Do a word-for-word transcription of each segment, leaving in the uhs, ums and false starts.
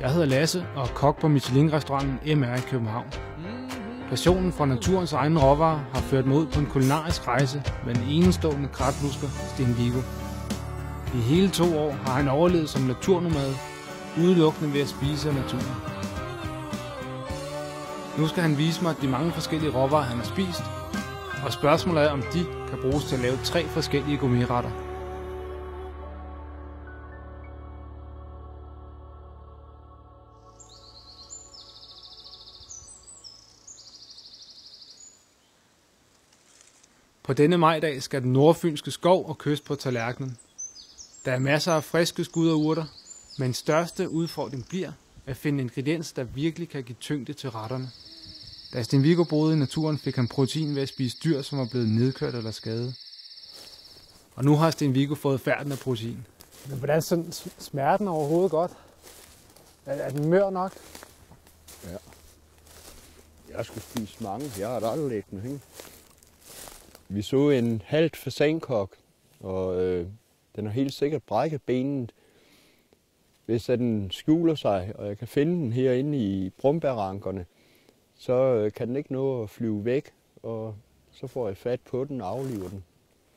Jeg hedder Lasse og er kok på Michelin-restauranten M R i København. Passionen for naturens egne råvarer har ført mig ud på en kulinarisk rejse med den enestående kratlusker Sten Viggo. I hele to år har han overlevet som naturnomade, udelukkende ved at spise af naturen. Nu skal han vise mig de mange forskellige råvarer, han har spist, og spørgsmålet er, om de kan bruges til at lave tre forskellige gourmetretter. På denne majdag skal den nordfynske skov og kyst på tallerkenen. Der er masser af friske skud og urter, men største udfordring bliver at finde ingredienser, der virkelig kan give tyngde til retterne. Da Sten Viggo boede i naturen, fik han protein ved at spise dyr, som var blevet nedkørt eller skadet. Og nu har Sten Viggo fået færden af protein. Men hvordan smager den overhovedet godt? Er, er den mør nok? Ja. Jeg skulle spise mange. Jeg har aldrig lægt den hen. Vi så en halvt fasankok, og øh, den har helt sikkert brækket benet. Hvis den skjuler sig, og jeg kan finde den herinde i brumbærrankerne, så øh, kan den ikke nå at flyve væk, og så får jeg fat på den og afliver den.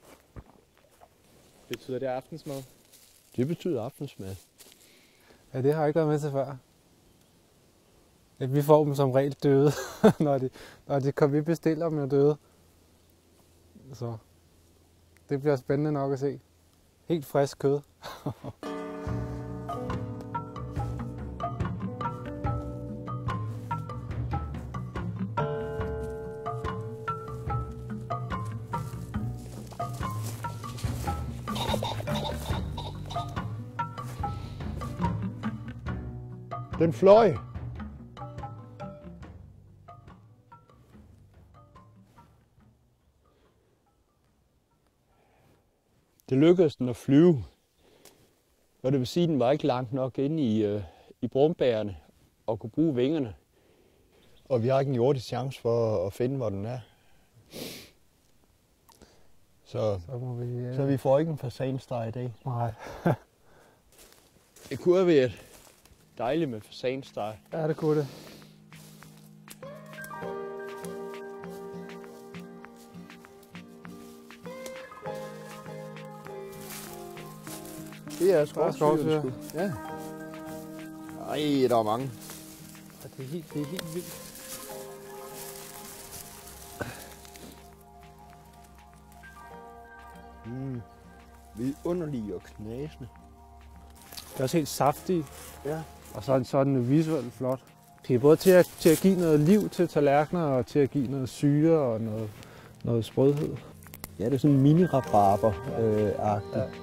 Betyder det aftensmad? Det betyder aftensmad. Ja, det har jeg ikke været med til før. Ja, vi får dem som regel døde, når de, når de kommer, vi bestiller dem jo døde. Så det bliver spændende nok at se. Helt frisk kød. Den fløj. Det lykkedes den at flyve, og det vil sige, at den var ikke langt nok inde i, øh, i brumbærene og kunne bruge vingerne. Og vi har ikke en jordisk chance for at finde, hvor den er. Så, så, må vi, øh... så vi får ikke en fasansteg i dag. Nej. Det kunne have været dejligt med fasansteg. Ja, det kunne det. Det er skovsyre. Ja. Ej, der er mange. Ja, det er helt, det er helt vildt. Mm. Vidunderlige og knasende. Det er også helt saftige. Ja. Og så, så er den visuelt flot. Det er både til at, til at give noget liv til tallerkener, og til at give noget syre og noget, noget sprødhed. Ja, det er sådan en mini-rabarber-agtigt. Ja.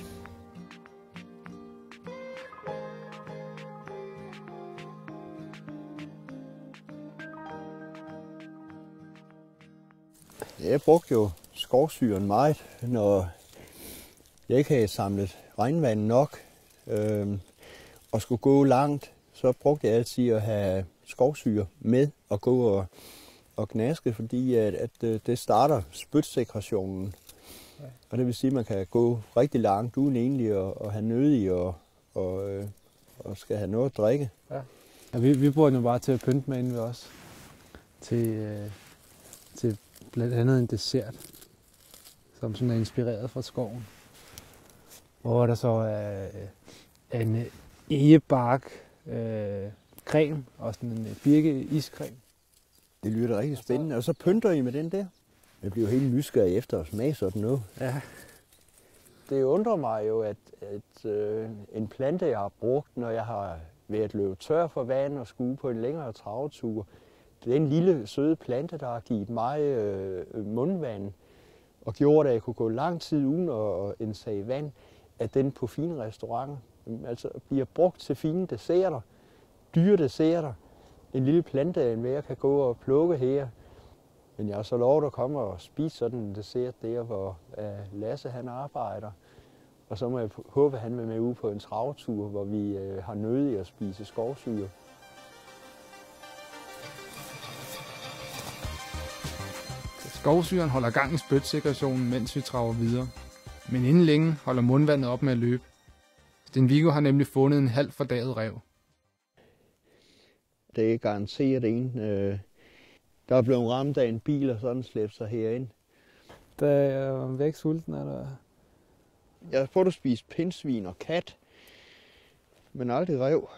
Jeg brugte jo skovsyren meget, når jeg ikke havde samlet regnvand nok øh, og skulle gå langt, så brugte jeg altid at have skovsyre med og gå og, og gnaske, fordi at, at det starter spytsekrationen. Ja. Og det vil sige, at man kan gå rigtig langt uden egentlig at, at have nød i og, og, øh, og skal have noget at drikke. Ja. Ja, vi, vi bruger den jo bare til at pynte med inde ved os. Til, øh, til blandt andet en dessert, som sådan er inspireret fra skoven. Hvor der så er øh, en egebark øh, creme og sådan en birke iscreme. Det lyder rigtig spændende. Og så pynter I med den der? Jeg bliver helt nysgerrig efter at smage sådan noget. Ja. Det undrer mig jo, at, at øh, en plante, jeg har brugt, når jeg har været løbet tør for vand og skulle på en længere travetur, det er en lille søde plante, der har givet mig øh, mundvand og gjort, at jeg kunne gå lang tid uden at indsage vand, at den på fine restauranter altså bliver brugt til fine desserter, dyre desserter. En lille plante, en mere kan gå og plukke her. Men jeg har så lovet at komme og spise sådan en dessert der, hvor uh, Lasse han arbejder. Og så må jeg håbe, at han vil med ud på en travtur, hvor vi uh, har nødt i at spise skovsyre. Skovsyren holder gang i spytsekrationen, mens vi traver videre. Men inden længe holder mundvandet op med at løbe. Sten Viggo har nemlig fundet en halvt fordaget ræv. det er garanteret en, øh, der er blevet ramt af en bil og sådan slæbt sig herind. Der er væk sulten, eller? Jeg har prøvet at spise pindsvin og kat, men aldrig rev.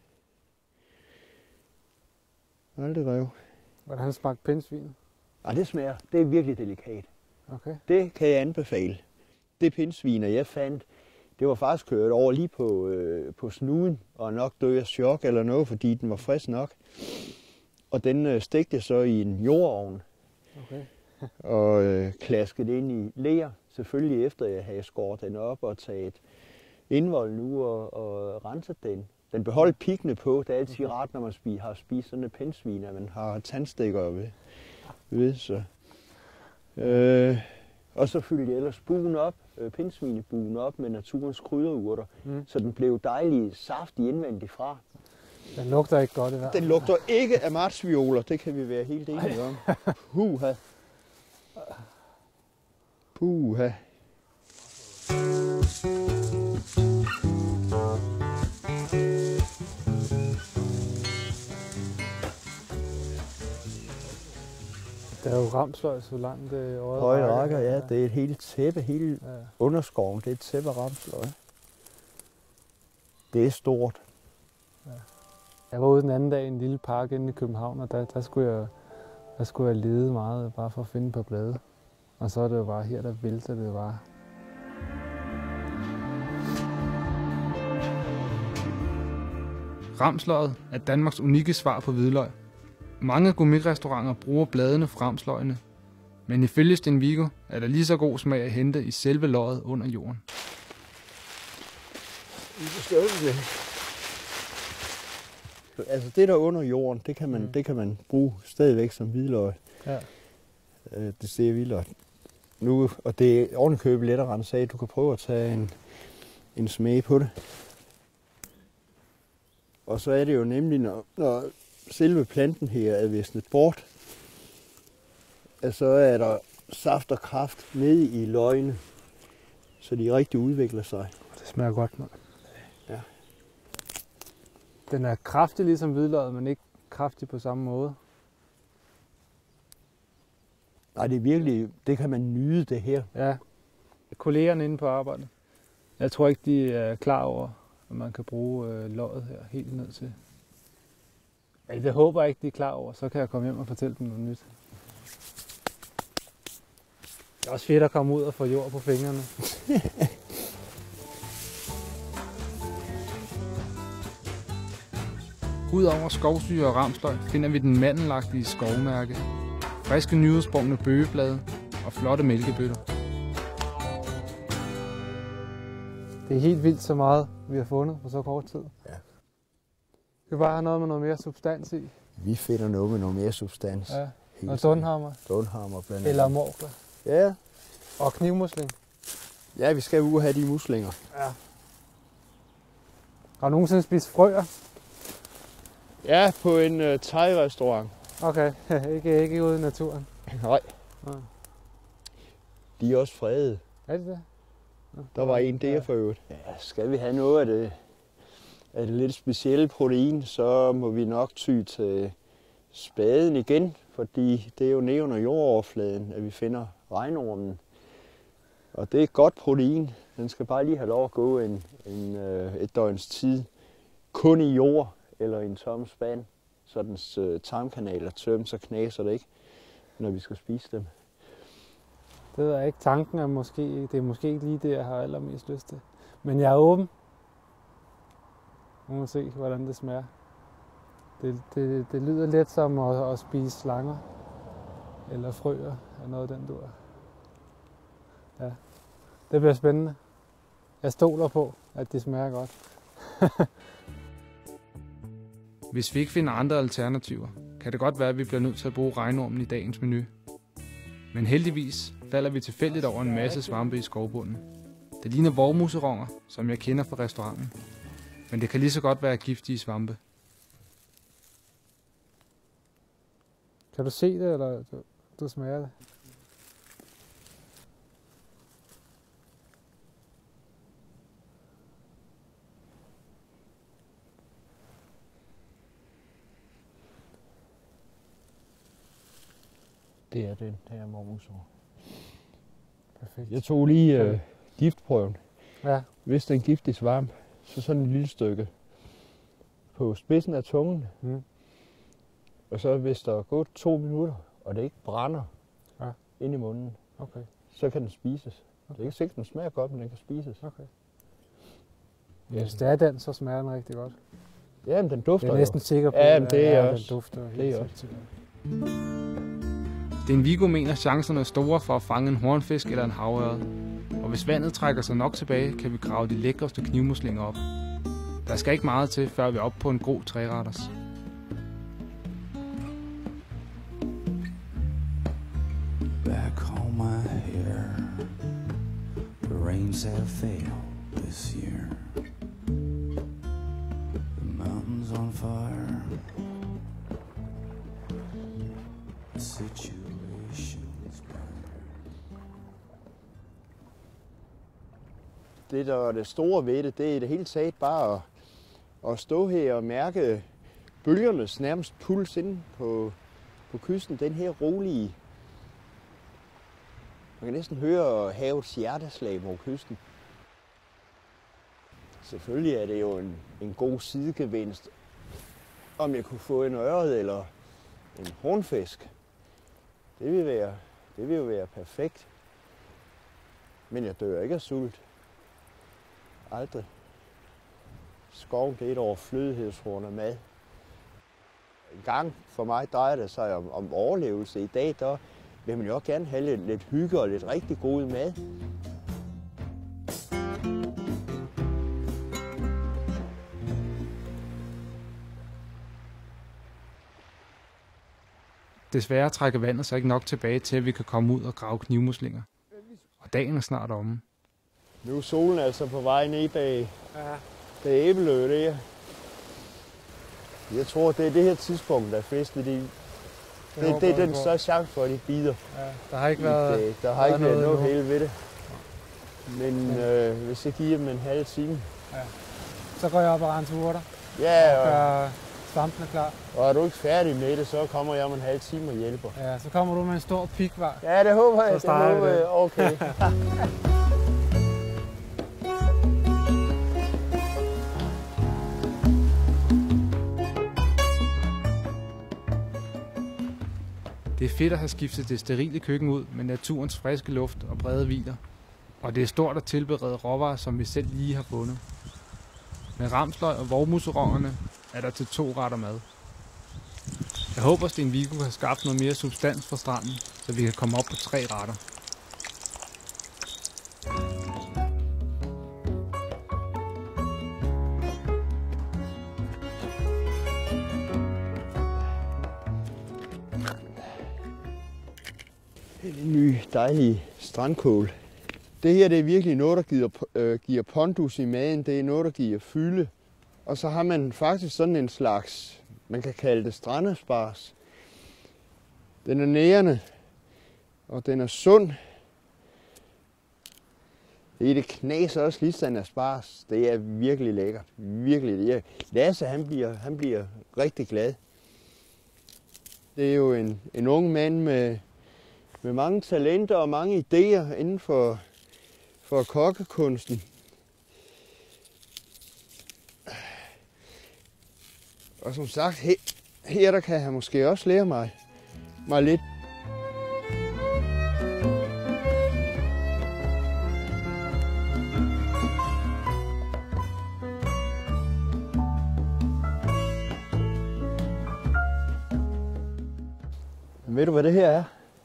Aldrig rev. Hvordan smagte pindsvin? Ej, det smager. Det er virkelig delikat. Okay. Det kan jeg anbefale. Det pindsvin, jeg fandt, det var faktisk kørt over lige på, øh, på snuden, og nok døde af chok eller noget, fordi den var frisk nok. Og den øh, stegte jeg så i en jordovn. Okay. og øh, klaskede ind i ler, selvfølgelig efter jeg havde skåret den op og taget indvolden nu og, og renset den. Den beholdt piggene på. Det er altid okay. Rart, når man spiser, har spist sådan et pindsvin, at man har tandstikker ved. ved så. Øh, og så fyldte jeg ellers buen op, øh, pindsvinebuen op med naturens krydderurter, mm. så den blev dejlig saftig indvendigt fra. Den lugter ikke godt i hvert fald. Den lugter ikke af martsvioler, det kan vi være helt enige om. Puha. Puha. Der er jo ramsløg så langt det øjet Høje rækker, ja. Det er et helt tæppe, hele ja. Underskoven. Det er et tæppe af ramsløg. Det er stort. Ja. Jeg var ude den anden dag i en lille park inde i København, og der, der, skulle jeg, der skulle jeg lede meget bare for at finde på blade. Og så er det jo bare her, der vælter det bare. Ramsløget er Danmarks unikke svar på hvidløg. Mange gourmetrestauranter bruger bladene fra ramsløgene, men ifølge Sten Viggo er der lige så god smag at hente i selve løget under jorden. Altså det der under jorden, det kan man, mm. det kan man bruge stadigvæk som hvidløg. Ja. Øh, det ser hvidløg. Nu, og det er ovenikøbet let at rense af. Du kan prøve at tage en, en smag på det. Og så er det jo nemlig, når, når selve planten her er visnet bort, at så er der saft og kraft nede i løgene, så de rigtig udvikler sig. Det smager godt, mand. Ja. Den er kraftig ligesom hvidløget, men ikke kraftig på samme måde. Nej, det er virkelig, det kan man nyde det her. Ja. Kollegerne inde på arbejdet, jeg tror ikke, de er klar over, at man kan bruge øh, løget her helt ned til. Ja, det håber jeg ikke, de er klar over. Så kan jeg komme hjem og fortælle dem noget nyt. Det er også fedt at komme ud og få jord på fingrene. Udover skovsyre og ramsløg finder vi den mandelagtige skovmærke, friske nyudsprungne bøgeblade og flotte mælkebøtter. Det er helt vildt så meget, vi har fundet på så kort tid. Ja. Vi skal bare have noget med noget mere substans i. Vi finder noget med noget mere substans. Ja. Og dunhammer. Dunhammer blandt andet. Eller morkler. Ja. Og knivmusling. Ja, vi skal ud og have de muslinger. Ja. Har du nogensinde spist frøer? Ja, på en uh, thai-restaurant. Okay, ikke, ikke ude i naturen. Nej. Ja. De er også fredede. Er det det? Ja. Der var en der for øvrigt. Ja, skal vi have noget af det, af det lidt specielle protein, så må vi nok ty til spaden igen, fordi det er jo nede under jordoverfladen, at vi finder regnormen. Og det er et godt protein. Den skal bare lige have lov at gå en, en, øh, et døgns tid. Kun i jord eller i en tom spand, så dens øh, tarmkanal er tømt, så knaser det ikke, når vi skal spise dem. Det ved jeg ikke. Tanken er måske, det er måske ikke lige det, jeg har allermest lyst til. Men jeg er åben. Nu må se, hvordan det smager. Det, det, det lyder lidt som at, at spise slanger. Eller frøer, eller noget af den dur. Ja, det bliver spændende. Jeg stoler på, at det smager godt. Hvis vi ikke finder andre alternativer, kan det godt være, at vi bliver nødt til at bruge regnormen i dagens menu. Men heldigvis falder vi tilfældigt over en masse svampe i skovbunden. Det ligner vormuseronger, som jeg kender fra restauranten. Men det kan lige så godt være giftige svampe. Kan du se det, eller du, du smager det? Det er den her mormusor. Perfekt. Jeg tog lige øh, giftprøven. Ja. Hvis det er en giftig svamp, så sådan et lille stykke på spidsen af tungen. Mm. Og så hvis der er gået to minutter, og det ikke brænder ja. ind i munden, okay. så kan den spises. Okay. Det er ikke sikkert, den smager godt, men den kan spises. Okay. Ja. Hvis det er den, så smager den rigtig godt. Jamen, den dufter. Jeg er næsten sikker på, ja, men det er ja, også. Den dufter det er også. Sten Viggo mener, at chancerne er store for at fange en hornfisk eller en havørred. Og hvis vandet trækker sig nok tilbage, kan vi grave de lækreste knivmuslinger op. Der skal ikke meget til, før vi er oppe på en god træretters. Back home I hear the rains have failed this year. The mountains on fire. The situation's bad. Det, der er det store ved det, det er det hele taget bare at, at stå her og mærke bølgernes nærmest puls inde på, på kysten. Den her rolige. Man kan næsten høre havets hjerteslag mod kysten. Selvfølgelig er det jo en, en god sidegevinst, om jeg kunne få en ørred eller en hornfisk. Det vil, være, det vil jo være perfekt. Men jeg dør ikke af sult. Aldrig. Skov, det er et overflødighedshorn af mad. En gang for mig drejer det sig om, om overlevelse. I dag der vil man jo også gerne have lidt, lidt hygge og lidt rigtig god mad. Desværre trækker vandet sig ikke nok tilbage til, at vi kan komme ud og grave knivmuslinger. Og dagen er snart omme. Nu er solen altså på vej ned bag, Ja. bag æbelø der. Jeg tror, det er det her tidspunkt, der er fisket i. Det, det, det er den største chance for, at de bider. Ja, der har ikke været, det, der har ikke været noget endnu. hele ved det. Men øh, hvis jeg giver dem en halv time. Ja. Så går jeg op og renser urter Ja, og og, gør svampene klar. og er du ikke færdig med det, så kommer jeg om en halv time og hjælper. Ja, så kommer du med en stor pikvar. Ja, det håber jeg. Så Det starter håber det. jeg. Okay. Det er fedt at have skiftet det sterile køkken ud med naturens friske luft og brede hviler. Og det er stort at tilberede råvarer, som vi selv lige har fundet. Med ramsløg og vormuserongerne er der til to retter mad. Jeg håber, Sten Viggo har skabt noget mere substans fra stranden, så vi kan komme op på tre retter. En ny dejlig strandkål. Det her det er virkelig noget, der giver, øh, giver pondus i maden. Det er noget, der giver fylde. Og så har man faktisk sådan en slags, man kan kalde det strandespars. Den er nærende, og den er sund. Det er det knaser også lige af spars. Det er virkelig lækkert. Virkelig. Det er. Lasse, han bliver, han bliver rigtig glad. Det er jo en, en ung mand med, med mange talenter og mange idéer inden for, for kokkekunsten. Og som sagt, her, her der kan han måske også lære mig, mig lidt. Ved du, hvad det her er?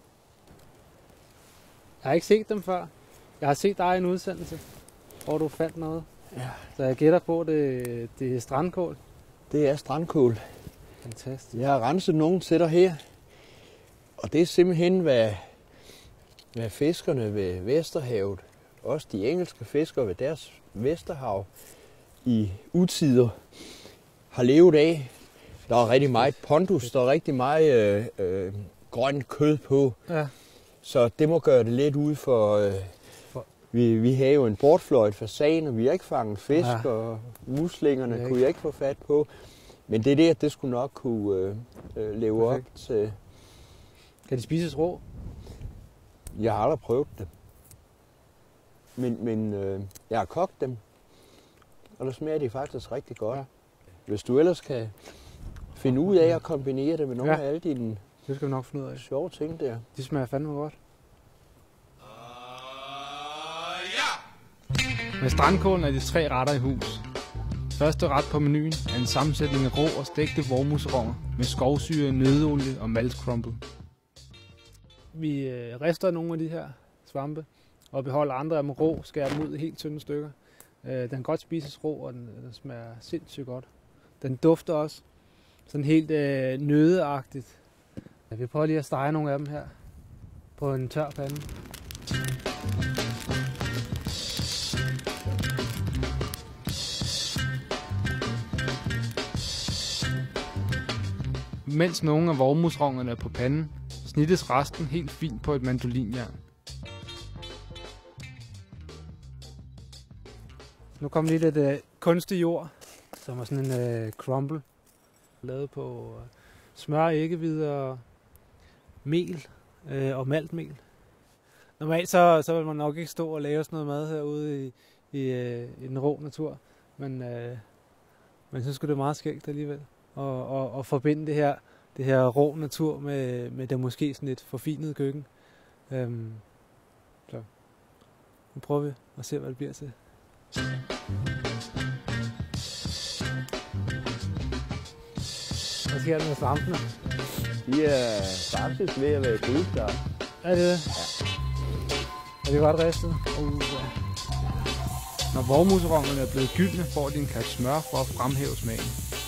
Jeg har ikke set dem før. Jeg har set dig i en udsendelse, hvor du fandt noget. Ja. Så jeg gætter på, at det, det er strandkål. Det er strandkål. Fantastisk. Jeg har renset nogle sætter her. Og det er simpelthen, hvad, hvad fiskerne ved Vesterhavet, også de engelske fiskere ved deres Vesterhav, i utider har levet af. Der er rigtig meget pondus, der er rigtig meget øh, øh, grønt kød på. Ja. Så det må gøre det lidt ud for... Øh, For- vi, vi har jo en bortfløjet fasan, og vi har ikke fanget fisk, Ja. og muslingerne Det er kunne jeg ikke få fat på. Men det der, det skulle nok kunne øh, øh, leve Perfekt. op til, Kan de spises rå? Jeg har aldrig prøvet det. Men, men øh, jeg har kogt dem, og der smager de faktisk rigtig godt. Ja. Hvis du ellers kan finde ud af at kombinere det med nogle ja. af alle dine det skal vi nok finde ud af. Sjove ting der. De smager fandme godt. Uh, yeah. Med strandkålen er de tre retter i hus. Første ret på menuen er en sammensætning af rå og stegte vormusronger med skovsyre, nøddeolie og maltscrumble. Vi øh, rister nogle af de her svampe og beholder andre af dem rå, skærer dem ud i helt tynde stykker. Øh, den kan godt spises rå, og den, den smager sindssygt godt. Den dufter også sådan helt øh, nødeagtigt. Ja, vi prøver lige at stege nogle af dem her på en tør pande. Mens nogle af vormusrongerne er på panden, snittes resten helt fint på et mandolinjern. Nu kommer lige lidt øh, kunstig jord, som er sådan en øh, crumble, lavet på øh, smør, æggehvide og mel øh, og maltmel. Normalt så, så vil man nok ikke stå og lave sådan noget mad herude i, i, øh, i den rå natur, men, øh, men så skulle det meget skægt alligevel at og, og forbinde det her, det her rå natur med, med det måske sådan lidt forfinede køkken. Øhm, så nu prøver vi at se, hvad det bliver til. Hvad sker der med svampene? De er faktisk ved at være guldstark. Er det det? Ja. Er det godt ristet? Uh, ja. Når vormusrongerne er blevet gyldne, får de en kat smør for at fremhæve smagen.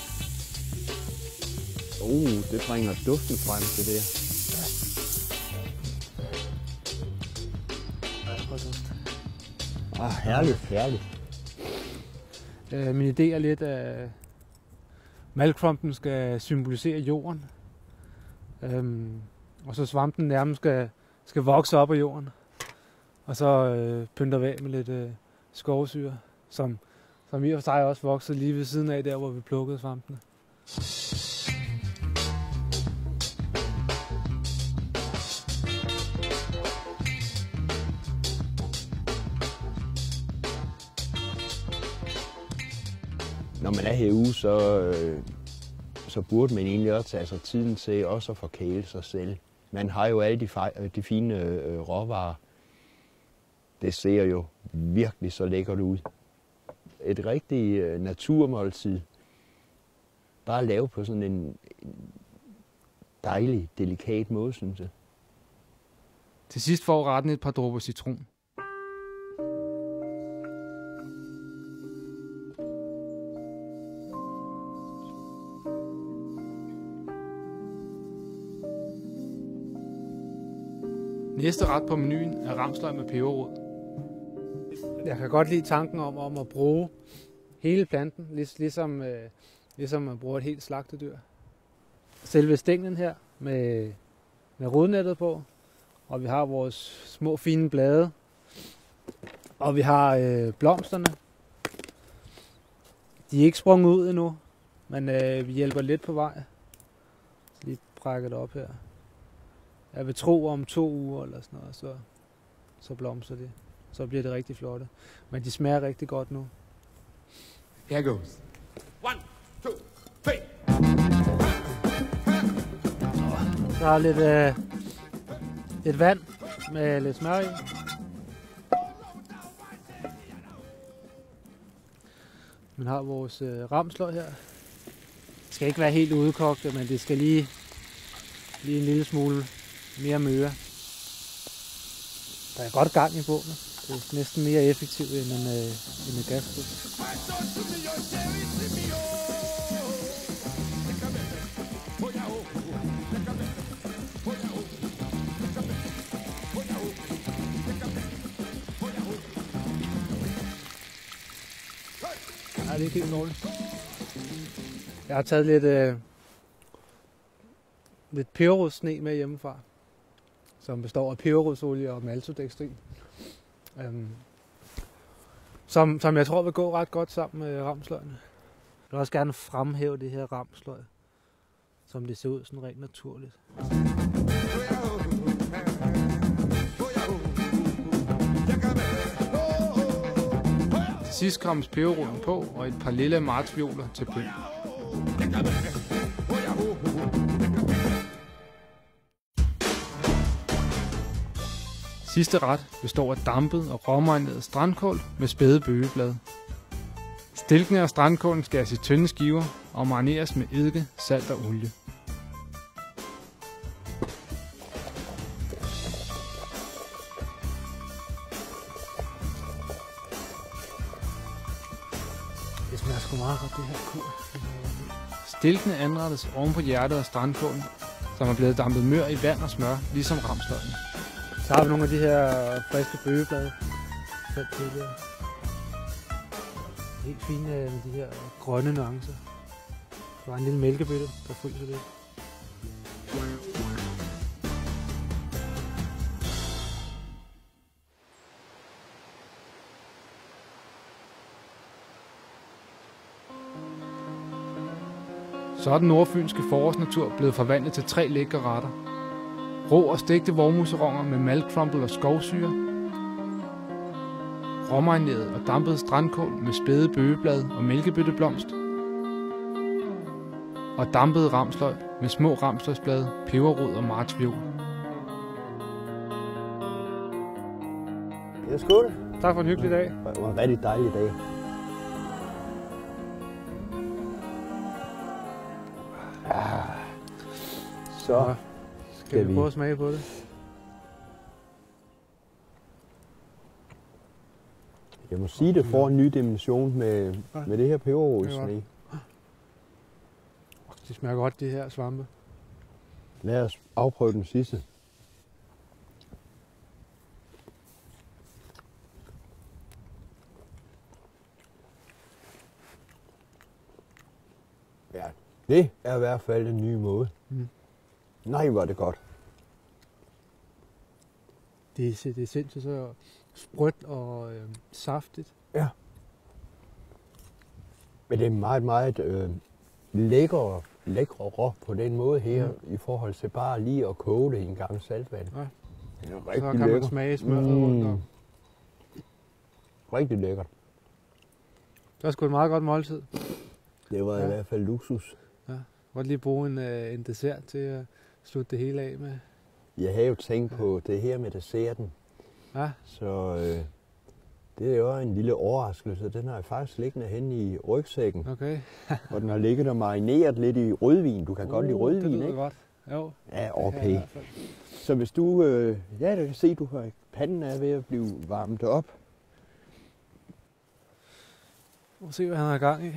Uh, det bringer duften frem til det. Ah, herligt, herligt. Øh, min idé er lidt, at maltcrumben skal symbolisere jorden. Øhm, og så svampen nærmest skal, skal vokse op af jorden. Og så øh, pynter vi af med lidt øh, skovsyre, som, som i og for sig også voksede lige ved siden af der, hvor vi plukkede svampene. Når man er herude, så, øh, så burde man egentlig også tage sig tiden til også at forkæle sig selv. Man har jo alle de, fej- de fine øh, råvarer. Det ser jo virkelig så lækkert ud. Et rigtigt øh, naturmåltid. Bare lave på sådan en, en dejlig, delikat måde, synes jeg. Til sidst får retten et par dråber citron. Næste ret på menuen er ramsløg med peberrod. Jeg kan godt lide tanken om, om at bruge hele planten, lig, ligesom, øh, ligesom man bruger et helt slagtedyr. Selve stænglen her med, med rodnettet på, og vi har vores små fine blade, og vi har øh, blomsterne. De er ikke sprunget ud endnu, men øh, vi hjælper lidt på vej. Så lige brækker det op her. Jeg vil tro om to uger eller sådan noget, så, så blomstrer de. Så bliver det rigtig flotte. Men de smager rigtig godt nu. Here goes. One, two, three. Så har lidt øh, et vand med lidt smør i. Man har vores øh, ramsløg her. Det skal ikke være helt udkogte, men det skal lige, lige en lille smule mere møre. Der er godt gang i bålet. Det er næsten mere effektivt end en, øh, end en gasstød. Nej, det er ikke helt dårligt. Jeg har taget lidt, øh, lidt peberrodssne med hjemmefra, som består af peberrodsolie og maltodextrin. Um, som, som jeg tror vil gå ret godt sammen med ramsløgene. Jeg vil også gerne fremhæve det her ramsløg, som det ser ud sådan rent naturligt. sidst krammes peberroden på og et par lille martsvioler til pynt. Sidste ret består af dampet og råmarineret strandkål med spæde bøgeblade. Stilkene af strandkålen skæres i tynde skiver og marineres med eddike, salt og olie. Det smager sgu meget godt, det her kur. Stilkene anrettes oven på hjertet af strandkålen, som er blevet dampet mør i vand og smør, ligesom ramsløgene. Så har vi nogle af de her friske bøgeblade. Selv tidligere. Helt fine med de her grønne nuancer. Der var en lille mælkebøtte, der fryser lidt. Så er den nordfynske forårsnatur blevet forvandlet til tre lækre retter. Rå og stegte vormuseronger med maltcrumble og skovsyre. Råmarineret og dampet strandkål med spæde bøgeblad og mælkebøtteblomst. Og dampet ramsløg med små ramsløgsblade, peberrod og martsviol. Ja, skål. Tak for en hyggelig dag. Det var en rigtig dejlig dag. Ah. Så Nå, skal vi prøve at smage på det? Jeg må sige, det får en ny dimension med, med det her peberrodssne. Det smager godt, de her svampe. Lad os afprøve den sidste. Ja, det er i hvert fald en ny måde. Mm. Nej, hvor er det godt. Det er, det er sindssygt så sprødt og øh, saftigt. Ja. Men det er meget, meget øh, lækre, lækre rå på den måde her, mm. i forhold til bare lige at koge det i en gang saltvand. Ja. Det er Så rigtig kan man lækker. smage smøret Mm. rundt om. Rigtig lækkert. Det var sgu et meget godt måltid. Det var Ja. i hvert fald luksus. Ja. Godt lige bruge en, øh, en dessert til at slutte det hele af med. Jeg havde jo tænkt på det her med desserten, Ja, så øh, det er jo en lille overraskelse. Den har jeg faktisk liggende henne i rygsækken, okay. og den har ligget og marineret lidt i rødvin. Du kan uh, godt lide det rødvin, lyder ikke? godt. Jo. Ja, det kan okay. jeg i hvert fald. Så hvis du, øh, ja, du kan se, du har panden er ved at blive varmet op. Må se, hvad han har gang i.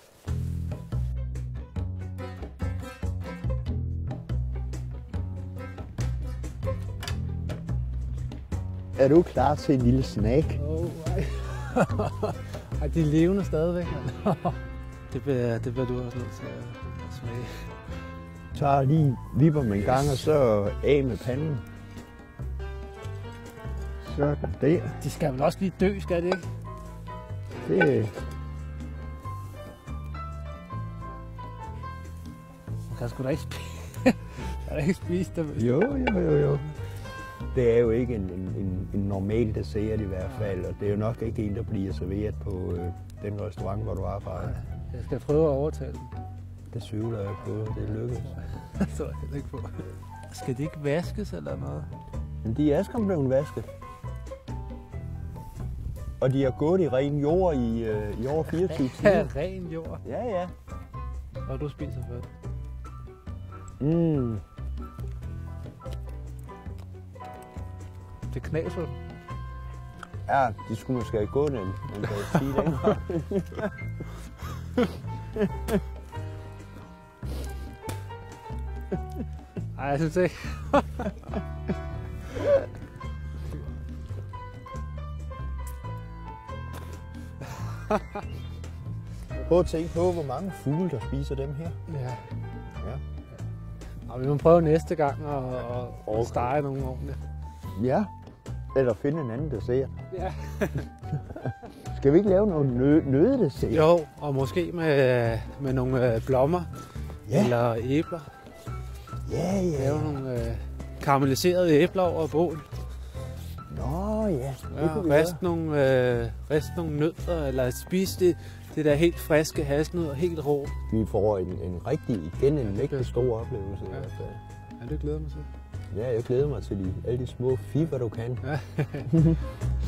Er du klar til en lille snack? Oh, ej. Ej, de er levende stadigvæk. det, bliver, det bliver du også nødt til at smage. Så lige vipper med en gang, og så af med panden. Sådan der. De skal vel også lige dø, skal det ikke? Det, Man kan sgu da ikke spise, kan da ikke spise dem. jo, jo, jo, jo. Det er jo ikke en, en, en, en normal dessert i hvert fald, og det er jo nok ikke en, der bliver serveret på øh, den restaurant, hvor du arbejder. Jeg skal prøve at overtale dem. Det tvivler jeg på, det lykkes. Det tror jeg heller ikke på. Skal de ikke vaskes eller noget? Men de er skam blevet vasket. Og de har gået i ren jord i, øh, i over fireogtyve timer. Ren jord. Ja, ja. Og du spiser først. Mm. Det knaser du. Ja, de skulle måske have gået den. Man kan jo sige det, ikke? Ej, jeg synes ikke. Prøv at tænke på, hvor mange fugle, der spiser dem her. Ja. Ja. Og vi må prøve næste gang at, at Okay. stege nogle ordentligt. Ja. Eller finde en anden dessert. Ja. Skal vi ikke lave noget nø- nøddessert? Jo, og måske med, med nogle øh, blommer Ja. eller æbler. Ja, ja. Lave nogle øh, karamelliserede æbler over bål. Nå, ja, det Ja, kunne vi rist, gøre. nogle, øh, rist nogle nødder, eller spise det, det der helt friske hasselnødder, helt rå. Vi får en, en rigtig, igen en mægtig stor oplevelse i Ja. hvert fald. Ja, det glæder mig til. Ja, jeg glæder mig til de, alle de små fiber, du kan. Ja.